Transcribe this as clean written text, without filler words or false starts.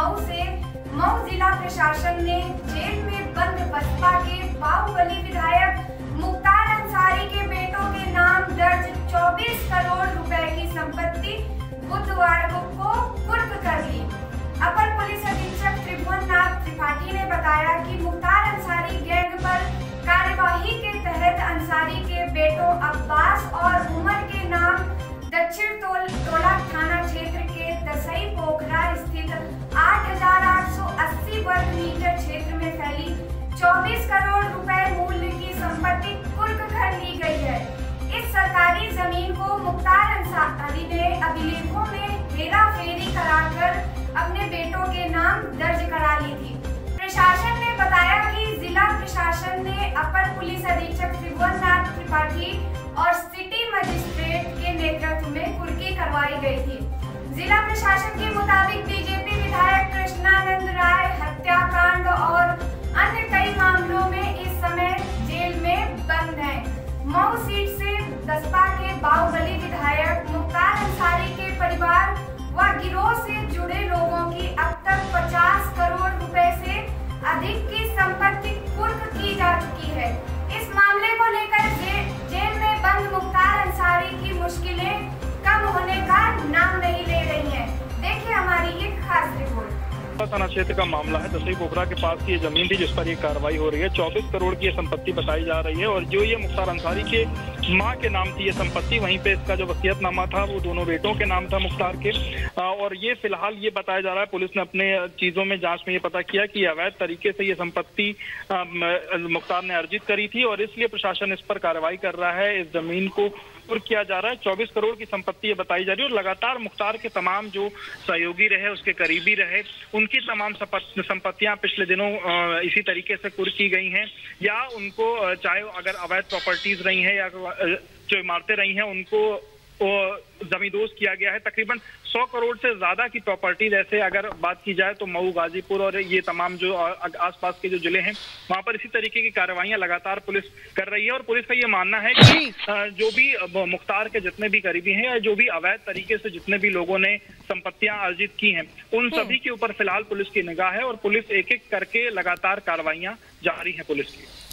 मऊ जिला प्रशासन ने जेल में बंद बसपा के बाहुबली विधायक मुख्तार अंसारी के बेटों के नाम दर्ज 24 करोड़ रुपए की संपत्ति बुधवार को कुर्क कर ली। अपर पुलिस अधीक्षक त्रिभुवन नाथ त्रिपाठी ने बताया कि मुख्तार अंसारी गैंग पर कार्यवाही के तहत अंसारी के बेटों अब्बास और उमर के नाम दक्षिण टोला थाना क्षेत्र के दसई पोखरा स्थित 8,880 वर्ग मीटर क्षेत्र में फैली 24 करोड़ रुपए मूल्य की संपत्ति कुर्क कर ली गई है। इस सरकारी जमीन को मुख्तार अंसारी ने अभिलेखों में हेराफेरी कराकर अपने बेटों के नाम दर्ज करा ली थी। प्रशासन ने बताया कि जिला प्रशासन ने अपर पुलिस अधीक्षक त्रिभुवन नाथ त्रिपाठी और सिटी मजिस्ट्रेट के नेतृत्व में कुर्की करवाई गई थी। जिला प्रशासन के मुताबिक बीजेपी विधायक कृष्णानंद राय हत्याकांड और अन्य कई मामलों में इस समय जेल में बंद हैं। मऊ सीट से बसपा के बाहुबली विधायक मुख्तार अंसारी के परिवार व गिरोह से जुड़े लोगों की अब तक 50 करोड़ रुपए से अधिक की संपत्ति कुर्क की जा चुकी है। इस मामले को लेकर जेल में बंद मुख्तार अंसारी की मुश्किलें कम होने का नाम नहीं ले रही हैं। देखिए हमारी एक खास रिपोर्ट। थाना क्षेत्र का मामला है। दसई पोखरा के पास की ये जमीन थी जिस पर ये कार्रवाई हो रही है। 24 करोड़ की ये संपत्ति बताई जा रही है और जो ये मुख्तार अंसारी के मां के नाम थी ये संपत्ति, वहीं पे इसका जो वसीयतनामा था वो दोनों बेटों के नाम था मुख्तार के। और ये फिलहाल ये बताया जा रहा है, पुलिस ने अपने चीजों में जांच में ये पता किया कि अवैध तरीके से ये संपत्ति मुख्तार ने अर्जित करी थी और इसलिए प्रशासन इस पर कार्रवाई कर रहा है। इस जमीन को कुर्क किया जा रहा है। 24 करोड़ की संपत्ति ये बताई जा रही है और लगातार मुख्तार के तमाम जो सहयोगी रहे, उसके करीबी रहे, उनकी तमाम संपत्तियां पिछले दिनों इसी तरीके से कुर्क की गई हैं या उनको चाहे अगर अवैध प्रॉपर्टीज रही हैं या जो इमारतें रही हैं उनको जमींदोज किया गया है। तकरीबन 100 करोड़ से ज्यादा की प्रॉपर्टी, जैसे अगर बात की जाए तो मऊ, गाजीपुर और ये तमाम जो आसपास के जो जिले हैं वहां पर इसी तरीके की कार्रवाइयां लगातार पुलिस कर रही है। और पुलिस का ये मानना है कि जो भी मुख्तार के जितने भी करीबी हैं या जो भी अवैध तरीके से जितने भी लोगों ने संपत्तियां अर्जित की हैं उन सभी के ऊपर फिलहाल पुलिस की निगाह है और पुलिस एक एक करके लगातार कार्रवाइयां जारी है पुलिस की।